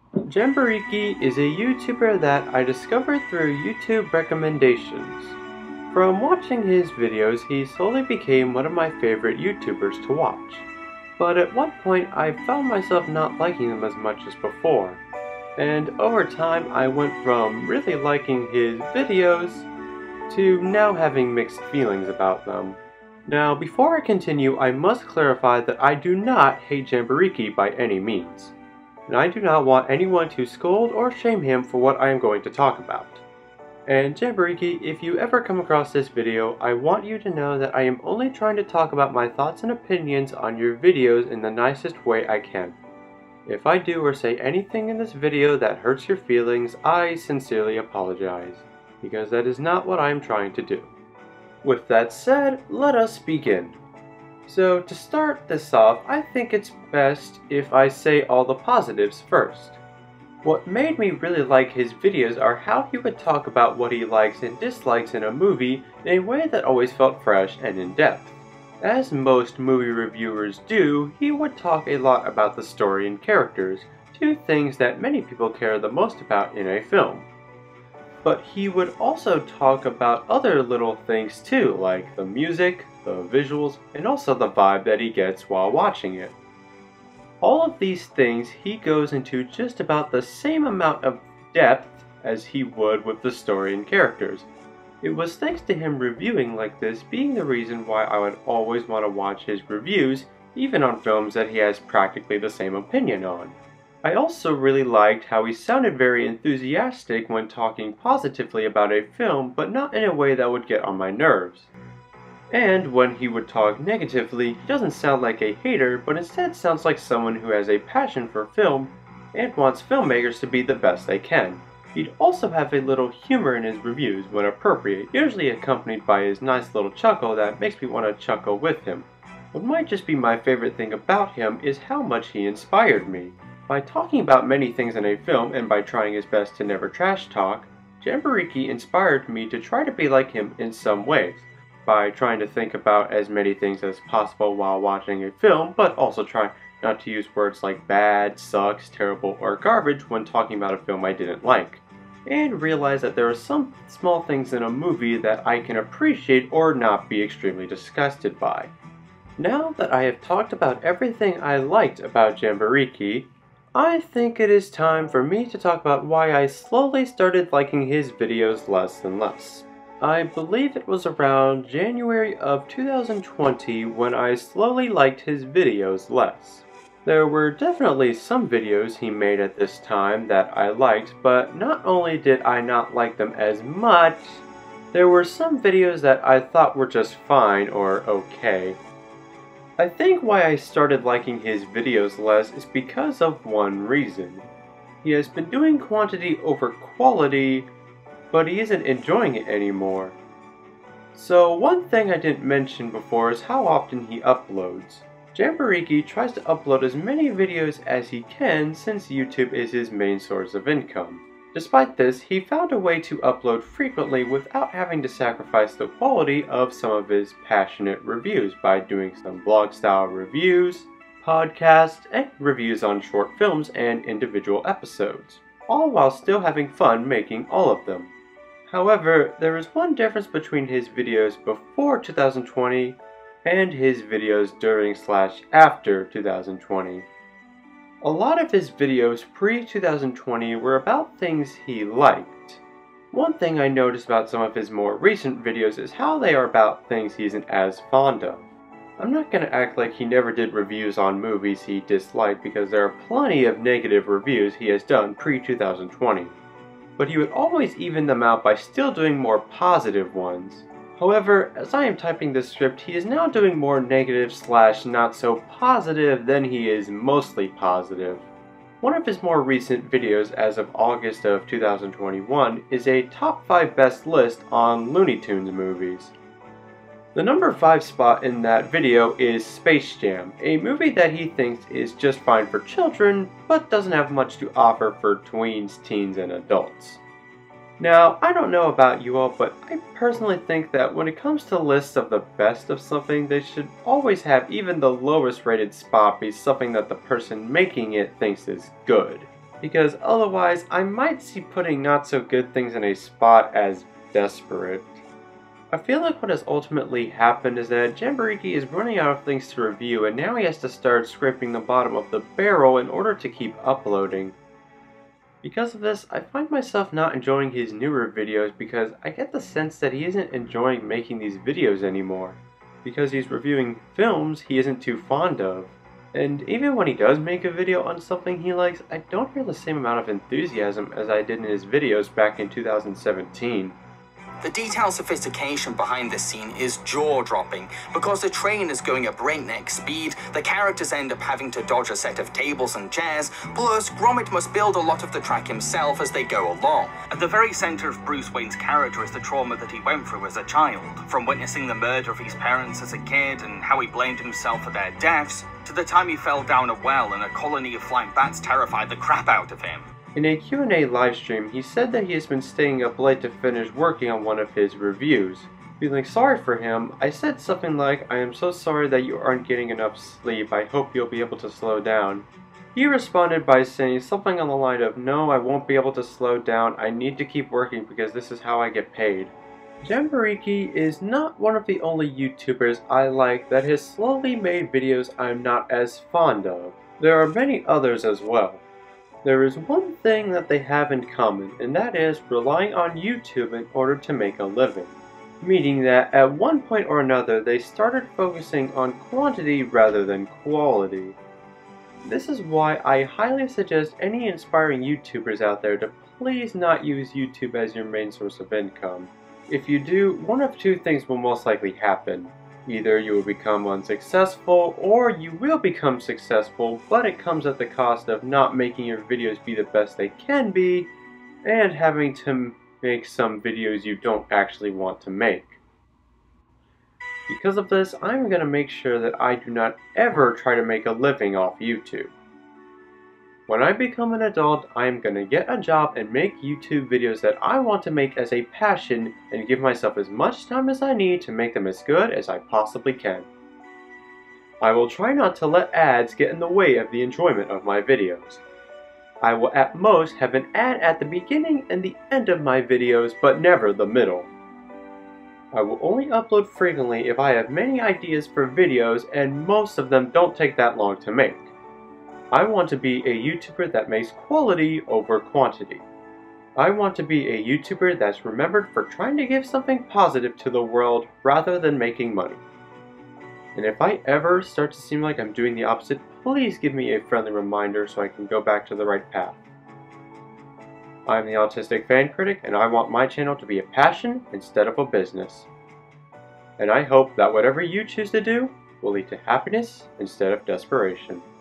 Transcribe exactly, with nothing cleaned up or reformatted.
Jamboree is a YouTuber that I discovered through YouTube recommendations. From watching his videos, he slowly became one of my favorite YouTubers to watch. But at one point, I found myself not liking them as much as before. And over time, I went from really liking his videos to now having mixed feelings about them. Now, before I continue, I must clarify that I do not hate Jamboree by any means. And I do not want anyone to scold or shame him for what I am going to talk about. And Jamboree, if you ever come across this video, I want you to know that I am only trying to talk about my thoughts and opinions on your videos in the nicest way I can. If I do or say anything in this video that hurts your feelings, I sincerely apologize, because that is not what I am trying to do. With that said, let us begin. So to start this off, I think it's best if I say all the positives first. What made me really like his videos are how he would talk about what he likes and dislikes in a movie in a way that always felt fresh and in-depth. As most movie reviewers do, he would talk a lot about the story and characters, two things that many people care the most about in a film. But he would also talk about other little things too, like the music, the visuals, and also the vibe that he gets while watching it. All of these things he goes into just about the same amount of depth as he would with the story and characters. It was thanks to him reviewing like this being the reason why I would always want to watch his reviews, even on films that he has practically the same opinion on. I also really liked how he sounded very enthusiastic when talking positively about a film, but not in a way that would get on my nerves. And when he would talk negatively, he doesn't sound like a hater, but instead sounds like someone who has a passion for film and wants filmmakers to be the best they can. He'd also have a little humor in his reviews when appropriate, usually accompanied by his nice little chuckle that makes me want to chuckle with him. What might just be my favorite thing about him is how much he inspired me. By talking about many things in a film and by trying his best to never trash talk, Jamboree inspired me to try to be like him in some ways, by trying to think about as many things as possible while watching a film, but also try not to use words like bad, sucks, terrible, or garbage when talking about a film I didn't like, and realize that there are some small things in a movie that I can appreciate or not be extremely disgusted by. Now that I have talked about everything I liked about Jamboree, I think it is time for me to talk about why I slowly started liking his videos less and less. I believe it was around January of two thousand twenty when I slowly liked his videos less. There were definitely some videos he made at this time that I liked, but not only did I not like them as much, there were some videos that I thought were just fine or okay. I think why I started liking his videos less is because of one reason. He has been doing quantity over quality, but he isn't enjoying it anymore. So one thing I didn't mention before is how often he uploads. Jamboree tries to upload as many videos as he can since YouTube is his main source of income. Despite this, he found a way to upload frequently without having to sacrifice the quality of some of his passionate reviews by doing some blog-style reviews, podcasts, and reviews on short films and individual episodes, all while still having fun making all of them. However, there is one difference between his videos before two thousand twenty and his videos during slash after two thousand twenty. A lot of his videos pre two thousand twenty were about things he liked. One thing I noticed about some of his more recent videos is how they are about things he isn't as fond of. I'm not going to act like he never did reviews on movies he disliked, because there are plenty of negative reviews he has done pre two thousand twenty. But he would always even them out by still doing more positive ones. However, as I am typing this script, he is now doing more negative slash not so positive than he is mostly positive. One of his more recent videos as of August of two thousand twenty-one is a top five best list on Looney Tunes movies. The number five spot in that video is Space Jam, a movie that he thinks is just fine for children, but doesn't have much to offer for tweens, teens, and adults. Now, I don't know about you all, but I personally think that when it comes to lists of the best of something, they should always have even the lowest rated spot be something that the person making it thinks is good. because otherwise I might see putting not so good things in a spot as desperate. I feel like what has ultimately happened is that Jamboriki is running out of things to review, and now he has to start scraping the bottom of the barrel in order to keep uploading. Because of this, I find myself not enjoying his newer videos because I get the sense that he isn't enjoying making these videos anymore, because he's reviewing films he isn't too fond of. And even when he does make a video on something he likes, I don't hear the same amount of enthusiasm as I did in his videos back in two thousand seventeen. The detailed sophistication behind this scene is jaw-dropping. Because the train is going at breakneck speed, the characters end up having to dodge a set of tables and chairs, plus Gromit must build a lot of the track himself as they go along. At the very center of Bruce Wayne's character is the trauma that he went through as a child, from witnessing the murder of his parents as a kid and how he blamed himself for their deaths, to the time he fell down a well and a colony of flying bats terrified the crap out of him. In a Q and A livestream, he said that he has been staying up late to finish working on one of his reviews. Feeling sorry for him, I said something like, "I am so sorry that you aren't getting enough sleep, I hope you'll be able to slow down." He responded by saying something on the line of, "No, I won't be able to slow down, I need to keep working because this is how I get paid." Jamboriki is not one of the only YouTubers I like that has slowly made videos I'm not as fond of. There are many others as well. There is one thing that they have in common, and that is relying on YouTube in order to make a living. Meaning that at one point or another they started focusing on quantity rather than quality. This is why I highly suggest any inspiring YouTubers out there to please not use YouTube as your main source of income. If you do, one of two things will most likely happen. Either you will become unsuccessful, or you will become successful, but it comes at the cost of not making your videos be the best they can be, and having to make some videos you don't actually want to make. Because of this, I'm going to make sure that I do not ever try to make a living off YouTube. When I become an adult, I am going to get a job and make YouTube videos that I want to make as a passion and give myself as much time as I need to make them as good as I possibly can. I will try not to let ads get in the way of the enjoyment of my videos. I will at most have an ad at the beginning and the end of my videos, but never the middle. I will only upload frequently if I have many ideas for videos, and most of them don't take that long to make. I want to be a YouTuber that makes quality over quantity. I want to be a YouTuber that's remembered for trying to give something positive to the world rather than making money. And if I ever start to seem like I'm doing the opposite, please give me a friendly reminder so I can go back to the right path. I'm the Autistic Fan Critic, and I want my channel to be a passion instead of a business. And I hope that whatever you choose to do will lead to happiness instead of desperation.